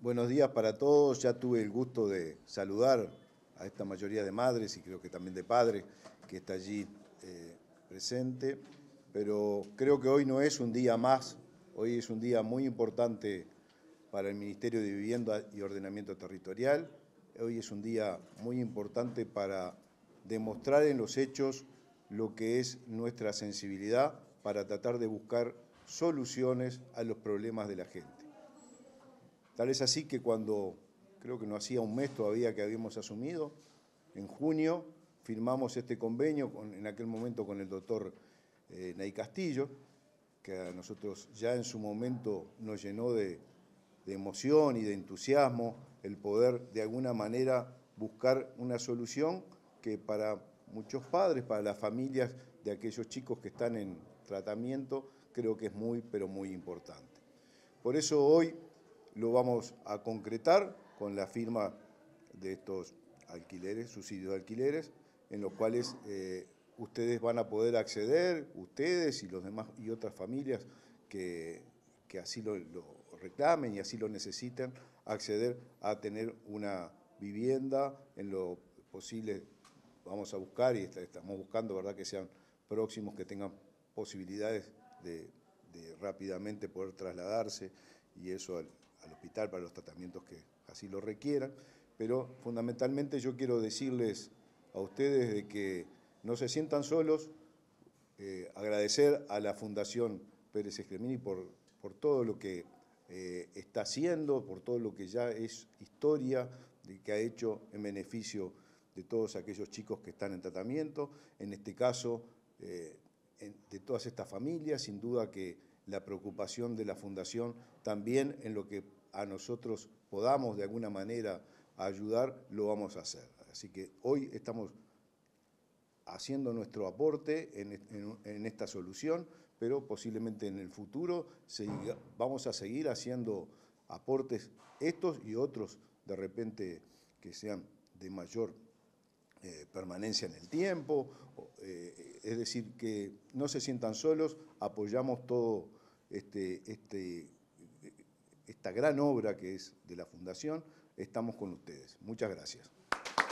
Buenos días para todos. Ya tuve el gusto de saludar a esta mayoría de madres y creo que también de padres que está allí presente, pero creo que hoy no es un día más, hoy es un día muy importante para el Ministerio de Vivienda y Ordenamiento Territorial. Hoy es un día muy importante para demostrar en los hechos lo que es nuestra sensibilidad para tratar de buscar soluciones a los problemas de la gente. Tal es así que cuando, creo que no hacía un mes todavía que habíamos asumido, en junio firmamos este convenio, en aquel momento con el doctor Ney Castillo, que a nosotros ya en su momento nos llenó de emoción y de entusiasmo el poder de alguna manera buscar una solución que para muchos padres, para las familias de aquellos chicos que están en tratamiento, creo que es muy, pero muy importante. Por eso hoy lo vamos a concretar con la firma de estos alquileres, subsidios de alquileres, en los cuales ustedes van a poder acceder, ustedes y los demás y otras familias que así lo reclamen y así lo necesiten, acceder a tener una vivienda en lo posible. Vamos a buscar y estamos buscando, ¿verdad?, que sean próximos, que tengan posibilidades de rápidamente poder trasladarse y eso al hospital para los tratamientos que así lo requieran. Pero fundamentalmente yo quiero decirles a ustedes de que no se sientan solos, agradecer a la Fundación Pérez Escremini por todo lo que está haciendo, por todo lo que ya es historia, de que ha hecho en beneficio de todos aquellos chicos que están en tratamiento, en este caso de todas estas familias. Sin duda que la preocupación de la Fundación también en lo que a nosotros podamos de alguna manera ayudar, lo vamos a hacer. Así que hoy estamos haciendo nuestro aporte en esta solución, pero posiblemente en el futuro vamos a seguir haciendo aportes estos y otros de repente que sean de mayor permanencia en el tiempo, es decir, que no se sientan solos, apoyamos todo esta gran obra que es de la Fundación, estamos con ustedes. Muchas gracias.